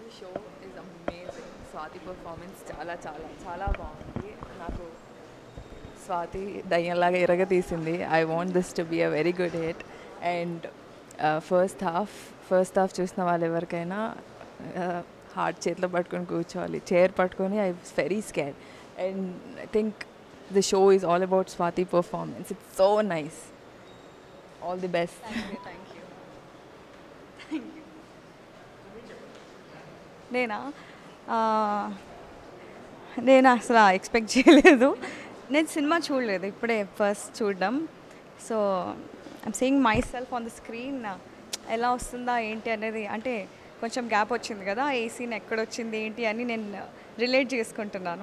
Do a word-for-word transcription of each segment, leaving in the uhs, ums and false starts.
the show is amazing. Swati performance చాలా చాలా చాలా బాగుంది. నాకు స్వాతి దయ్యంలాగా ఇరగతీసింది. I want this to be a very good hit. And first half first half చూసిన వాళ్ళు ఎవరికైనా హార్ట్ చేతిలో పట్టుకొని కూర్చోవాలి. చైర్ పట్టుకొని I was very scared. And I think the show is all about Swathi performance. It's so nice. All the best. Thank you. నేనా నేను అసలు ఎక్స్పెక్ట్ చేయలేదు. నేను సినిమా చూడలేదు, ఇప్పుడే ఫస్ట్ చూడడం. So I'm seeing myself on the screen. ఎలా వస్తుందా ఏంటి అనేది, అంటే కొంచెం గ్యాప్ వచ్చింది కదా, ఏ సీన్ ఎక్కడొచ్చింది ఏంటి అని నేను రిలేట్ చేసుకుంటున్నాను.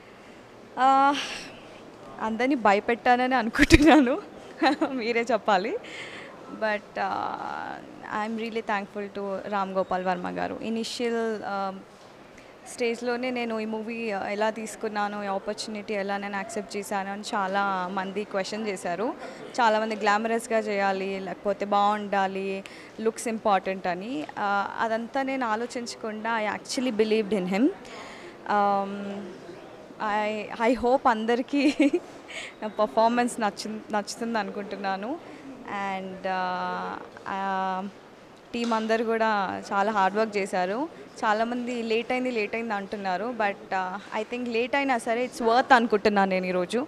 అందరినీ భయపెట్టానని అనుకుంటున్నాను, మీరే చెప్పాలి. But I'm really thankful to Ram Gopal Varma garu. Initial స్టేజ్లోనే నేను ఈ మూవీ ఎలా తీసుకున్నాను, ఈ ఆపర్చునిటీ ఎలా నేను యాక్సెప్ట్ చేశాను అని చాలా మంది క్వశ్చన్ చేశారు. చాలామంది గ్లామరస్గా చేయాలి, లేకపోతే బాగుండాలి, లుక్స్ ఇంపార్టెంట్ అని. అదంతా నేను ఆలోచించకుండా I actually believed in him. I I hope అందరికీ పర్ఫార్మెన్స్ నచ్చు నచ్చుతుంది అనుకుంటున్నాను. అండ్ టీం అందరు కూడా చాలా హార్డ్ వర్క్ చేశారు. చాలామంది లేట్ అయింది లేట్ అయింది అంటున్నారు, బట్ ఐ థింక్ లేట్ అయినా సరే ఇట్స్ వర్త్ అనుకుంటున్నాను నేను ఈరోజు.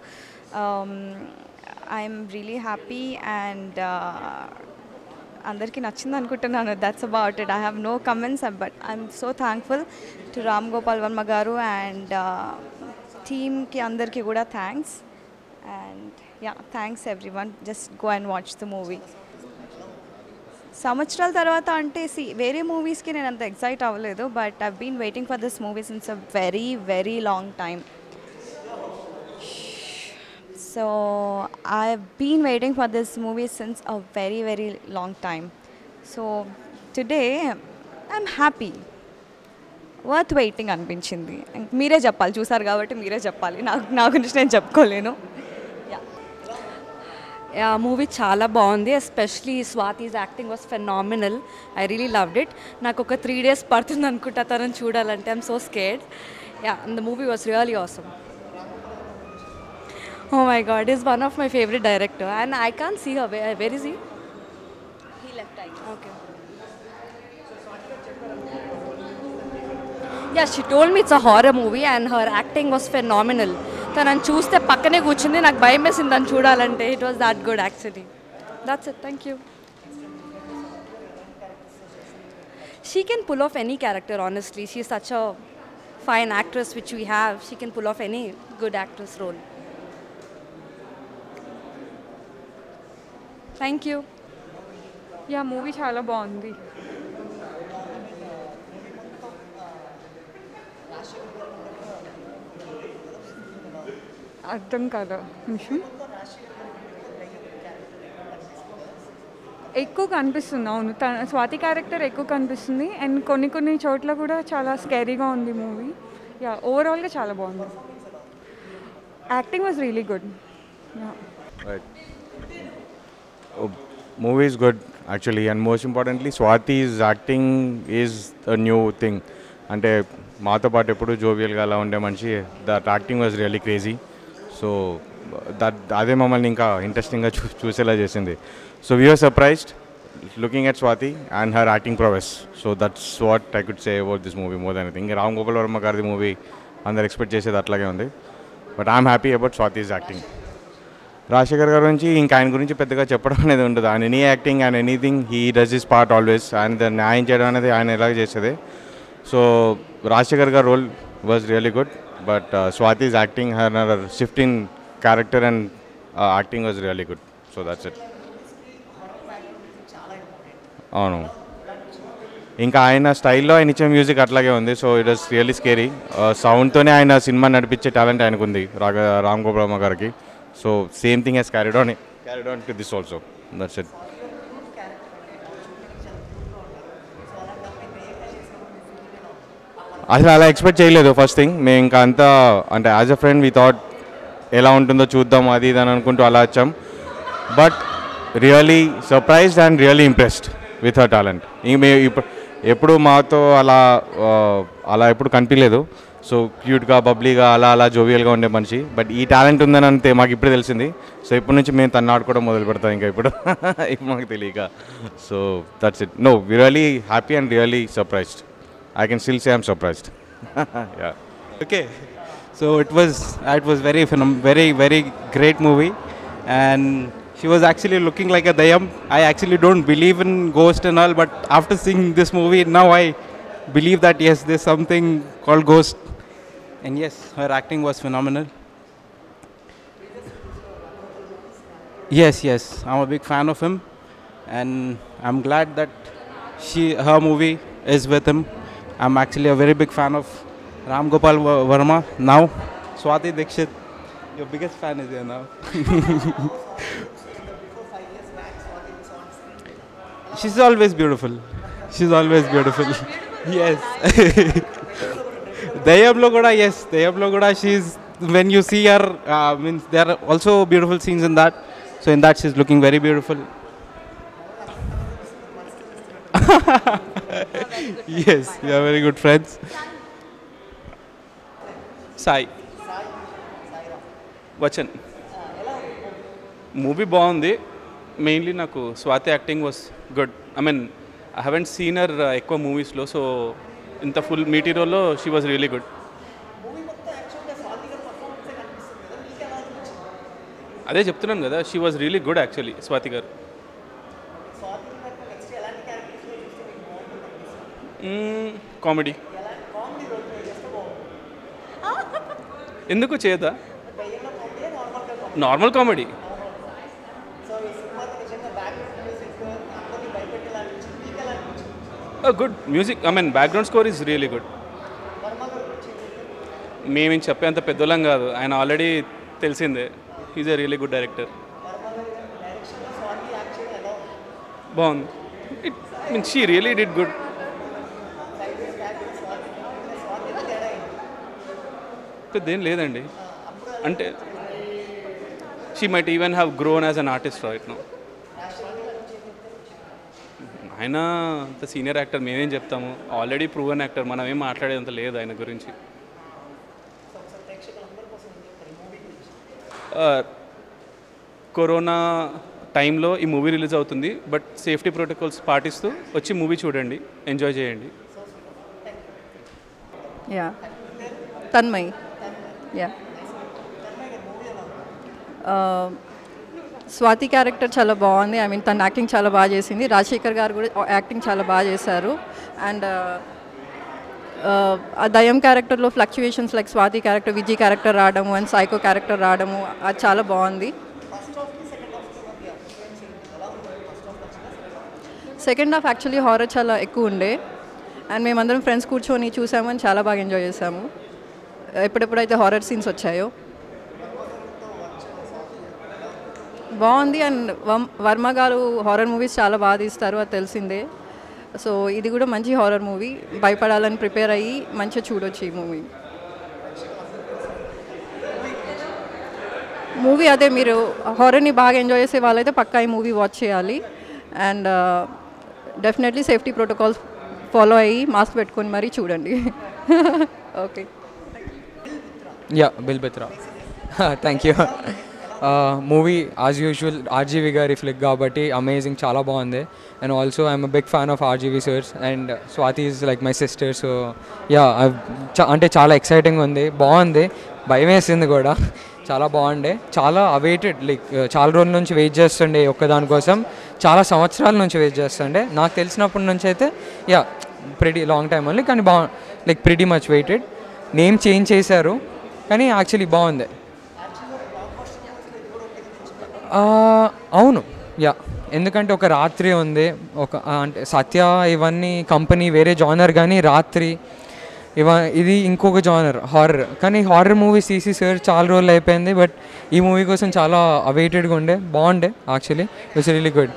ఐఎమ్ రియలీ హ్యాపీ అండ్ అందరికీ నచ్చింది అనుకుంటున్నాను. That's about it. I have no comments, but I'm so thankful to Ram Gopal Varma garu and టీమ్కి అందరికీ కూడా thanks. And yeah, thanks everyone. Just go and watch the movie. సంవత్సరాల తర్వాత అంటే సి వేరే మూవీస్కి నేను అంత ఎక్సైట్ అవ్వలేదు, but I've been waiting for this movie since a very very long time. So I've been waiting for this movie since a very very long time. So today I'm happy. Worth waiting అనిపించింది. మీరే చెప్పాలి, చూసారు కాబట్టి మీరే చెప్పాలి, నాకు నా గురించి నేను చెప్పుకోలేను. మూవీ చాలా బాగుంది. Especially Swathi's acting was phenomenal. I really loved it. నాకు ఒక త్రీ డేస్ పడుతుంది అనుకుంటా తనని చూడాలంటే. I'm so scared. Yeah, the movie was really awesome. Oh my god, is one of my favourite director and I can't see her. Where is he? He left. Okay. Yeah, she told me it's a horror movie and her acting was phenomenal. తనని చూస్తే పక్కనే కూర్చుంది, నాకు భయం వేసింది తను చూడాలంటే. It was that good actually. That's it. Thank you. She can pull off any character honestly. She is such a fine actress which we have. She can pull off any good actress role. Thank you. Yeah, movie చాలా బాగుంది. అర్థం కాదా నిమిషం. ఎక్కువ కనిపిస్తుంది. అవును, తన Swathi character ఎక్కువ కనిపిస్తుంది అండ్ కొన్ని కొన్ని చోట్ల కూడా చాలా స్కేరీగా ఉంది మూవీ. యా, ఓవరాల్గా చాలా బాగుంది. Acting was really good. Movie is good actually, and most importantly Swati's acting is a new thing. అంటే మాతో పాటు ఎప్పుడు జోవియల్గా అలా ఉండే మనిషి, that acting was really crazy. So that అదే మమ్మల్ని ఇంకా ఇంట్రెస్టింగ్గా చూ చూసేలా చేసింది. So we're surprised looking at Swathi and her acting prowess. So that's what I could say about this movie more than anything. Ram Gopal Varma గారిది మూవీ అందరు ఎక్స్పెక్ట్ చేసేది అట్లాగే ఉంది, but I'm happy about Swathi's acting. Rajasekhar గారి గురించి ఇంకా ఆయన గురించి పెద్దగా చెప్పడం అనేది ఉండదు. ఆయన any acting and anything he does his part always. ఆయన న్యాయం చేయడం అనేది ఆయన ఎలాగ చేసేది. సో రాజశేఖర్ గారి role was really good, but Swathi's acting, her shift in character and acting was really good. So that's it. అవును, ఇంకా ఆయన స్టైల్లో ఆయన ఇచ్చే మ్యూజిక్ అట్లాగే ఉంది. So it was really scary. సౌండ్తోనే ఆయన సినిమా నడిపించే టాలెంట్ ఆయనకు ఉంది, రాగ రామ్ గోపాల్ వర్మ గారికి. So same thing has carried on carried on to this also. That's it. అసలు అలా ఎక్స్పెక్ట్ చేయలేదు. ఫస్ట్ థింగ్ మేము ఇంకా అంతా అంటే as a friend we thought ఎలా ఉంటుందో చూద్దాం అది ఇది అని అనుకుంటూ అలా వచ్చాం. But really surprised and really impressed with her talent. మేము ఎప్పుడు మాతో అలా అలా ఎప్పుడు కనిపించలేదు. సో క్యూట్గా బబ్లీగా అలా అలా జోవియల్గా ఉండే మనిషి. బట్ ఈ టాలెంట్ ఉందని అంతే మాకు ఇప్పుడు తెలిసింది. సో ఇప్పటి నుంచి మేము తను ఆడుకోవడం మొదలు పెడతాం ఇంకా ఇప్పుడు ఇప్పుడు మాకు తెలియక. So that's it. No we really happy and really surprised. I can still say I'm surprised. Yeah Okay, so it was it was very phenom- very very great movie, and she was actually looking like a dayam. I actually don't believe in ghost and all, but after seeing this movie now I believe that yes, there's something called ghost, and yes, her acting was phenomenal. Yes, yes, I'm a big fan of him, and I'm glad that she her movie is with him. I'm actually a very big fan of Ram Gopal Varma now. Swati Dikshit, your biggest fan is here now. She's always beautiful. She's always beautiful. Yes. Dayam lo kuda, yes. Dayam lo kuda, she's, when you see her, uh, means there are also beautiful scenes in that. So in that she's looking very beautiful. Yes, we are very good friends. Sai Vachan movie బాగుంది. Mainly నాకు Swathi acting was good. I mean I haven't seen her ఎక్కువ మూవీస్లో. So ఇంత full మెటీరియల్లో she was really good. అదే చెప్తున్నాను కదా, she was really good actually Swathi garu. Comedy ఎందుకు చేయదా? Normal comedy. Good music. I mean background score is really good. మేమేం చెప్పేంత పెద్దోళ్ళం కాదు, ఆయన ఆల్రెడీ తెలిసిందే. Is a really good director. బాగుంది. It mean she really did good. పెద్దేం లేదండి. అంటే she might even have grown as an artist right now. ఆయన అంత సీనియర్ యాక్టర్, మేమేం చెప్తాము, ఆల్రెడీ ప్రూవెన్ యాక్టర్. మనం ఏం మాట్లాడేదంత లేదు ఆయన గురించి. కరోనా టైంలో ఈ మూవీ రిలీజ్ అవుతుంది, బట్ సేఫ్టీ ప్రోటోకాల్స్ పాటిస్తూ వచ్చి మూవీ చూడండి, ఎంజాయ్ చేయండి. Yeah Tanmay. Yeah Swathi character చాలా బాగుంది. ఐ మీన్ తన యాక్టింగ్ చాలా బాగా చేసింది. రాజశేఖర్ గారు కూడా యాక్టింగ్ చాలా బాగా చేశారు. అండ్ ఆ దయం క్యారెక్టర్లో fluctuations like Swathi character, Vijay character రావడము అండ్ సైకో క్యారెక్టర్ రావడము అది చాలా బాగుంది. సెకండ్ హాఫ్ యాక్చువల్లీ హారర్ చాలా ఎక్కువ ఉండే, అండ్ మేమందరం ఫ్రెండ్స్ కూర్చొని చూసాము అని చాలా బాగా ఎంజాయ్ చేసాము ఎప్పుడెప్పుడైతే హారర్ సీన్స్ వచ్చాయో. బాగుంది. అండ్ వర్మ గారు హారర్ మూవీస్ చాలా బాగా తీస్తారు, అది తెలిసిందే. సో ఇది కూడా మంచి హారర్ మూవీ. భయపడాలని ప్రిపేర్ అయ్యి మంచిగా చూడొచ్చు ఈ మూవీ. మూవీ అదే, మీరు హారర్ని బాగా ఎంజాయ్ చేసే వాళ్ళైతే పక్కా ఈ మూవీ వాచ్ చేయాలి. And definitely safety protocols follow అయ్యి మాస్క్ పెట్టుకొని మరీ చూడండి. ఓకే. యా బిల్ బిత్రా. Thank you. Movie as usual RGV గారి ఫ్లిక్ కాబట్టి అమేజింగ్, చాలా బాగుంది. And also I'm big fan of RGV sir's and Swathi is like my sister. So yeah అంటే చాలా ఎక్సైటింగ్ ఉంది, బాగుంది, భయం వేసింది కూడా. చాలా బాగుండే, చాలా అవైటెడ్, లైక్ చాలా రోజుల నుంచి వెయిట్ చేస్తుండే ఒక్కదానికోసం, చాలా సంవత్సరాల నుంచి వెయిట్ చేస్తుండే. నాకు తెలిసినప్పటి నుంచి అయితే yeah pretty long time only, కానీ బా like pretty much waited. Name change చేశారు కానీ యాక్చువల్లీ బాగుంది. అవును, యా ఎందుకంటే ఒక రాత్రి ఉంది, ఒక అంటే సత్య ఇవన్నీ కంపెనీ వేరే జానర్, కానీ రాత్రి ఇవ ఇది ఇంకొక జానర్ హారర్. కానీ హారర్ మూవీస్ తీసి సార్ చాలా రోజులు అయిపోయింది, బట్ ఈ మూవీ కోసం చాలా అవైటెడ్గా ఉండే, బాగుండే actually. It's really good.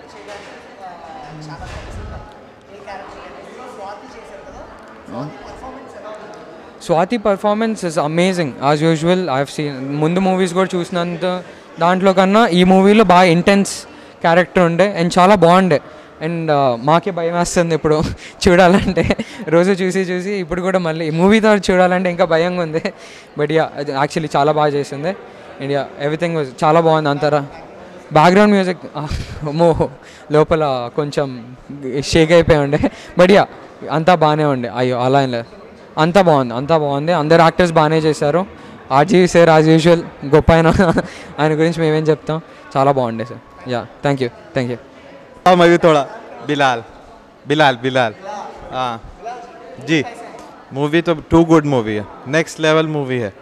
Swathi performance is amazing as usual. I have seen ముందు మూవీస్ కూడా చూసినంత దాంట్లో కన్నా ఈ మూవీలో బాగా ఇంటెన్స్ క్యారెక్టర్ ఉండే అండ్ చాలా బాగుండే. అండ్ మాకే భయం వేస్తుంది ఇప్పుడు చూడాలంటే, రోజు చూసి చూసి ఇప్పుడు కూడా మళ్ళీ మూవీతో చూడాలంటే ఇంకా భయంగా ఉంది. బట్ యా అది యాక్చువల్లీ చాలా బాగా చేసింది. అండ్ యా ఎవ్రీథింగ్ చాలా బాగుంది. అంతరా బ్యాక్గ్రౌండ్ మ్యూజిక్ మో లోపల కొంచెం షేక్ అయిపోయి ఉండే. బట్ యా అంతా బాగానే ఉండే. అయ్యో అలా ఏం లేదు, అంతా బాగుంది, అంతా బాగుంది. అందరు యాక్టర్స్ బాగానే చేశారు. ఆర్జీవి సార్ యాజ్ యూజువల్ గొప్ప ఆయన, ఆయన గురించి మేమేం చెప్తాం, చాలా బాగుండే సార్. Yeah thank you thank you. मैं भी थोड़ा बिलाल बिलाल बिलाल हाँ जी. मूवी तो टू गुड मूवी है, नेक्स्ट लेवल मूवी है.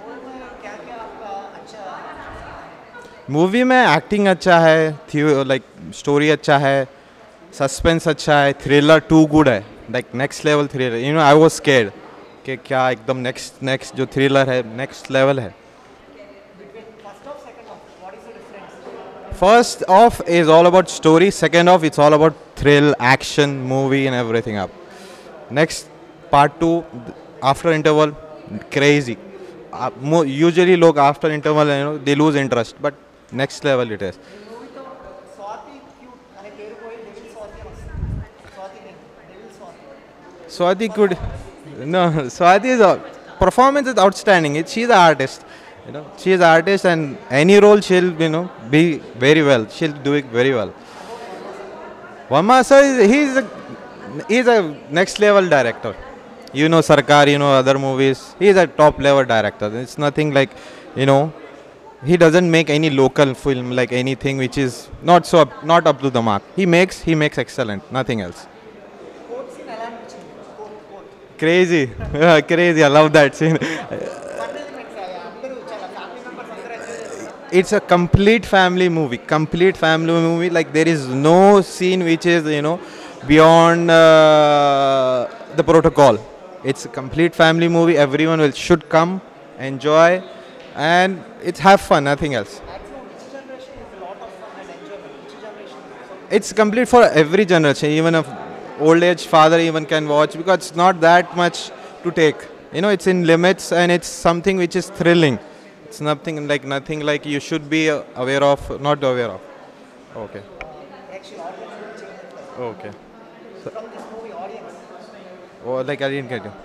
मूवी में एक्टिंग अच्छा है, लाइक स्टोरी अच्छा है, सस्पेंस अच्छा है, थ्रिलर टू गुड है, like next level thriller. You know I was scared कि क्या एकदम नेक्स्ट नेक्स्ट जो थ्रिलर है नेक्स्ट लेवल है. First off is all about story, second off it's all about thrill, action, movie and everything up. Next part two after interval crazy. Uh, mo- usually look after interval, you know, they lose interest, but next level it is. Swati could no Swati is a performance is outstanding. It, she's an artist. You know, she is an artist, and any role she'll, you know, be very well. She'll do it very well. Varma sir, is, he's a he's a next level director. You know Sarkar, you know other movies. He's a top level director. It's nothing like, you know, he doesn't make any local film like anything which is not so up, not up to the mark. He makes he makes excellent. Nothing else. Crazy, yeah, crazy. I love that scene. It's a complete family movie, complete family movie. Like there is no scene which is, you know, beyond uh, the protocol. It's a complete family movie. Everyone will should come, enjoy, and it's have fun. Nothing else. It's complete for every generation. Even a old age father even can watch, because it's not that much to take. You know, it's in limits and it's something which is thrilling. It's nothing like nothing like you should be uh, aware of, not aware of. Okay. Okay. So, oh, like I didn't get you.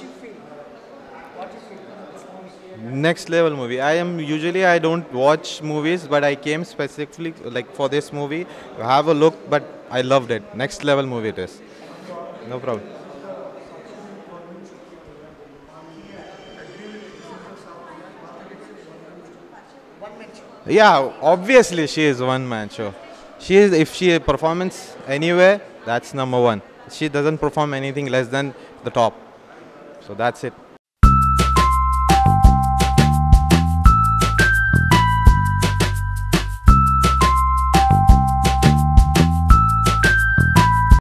Next level movie. I am usually I don't watch movies, but I came specifically like for this movie. Have a look, but I loved it. Next level movie it is. No problem. Yeah, obviously she is one man show. She is, if she performance anywhere, that's number one. She doesn't perform anything less than the top. So that's it.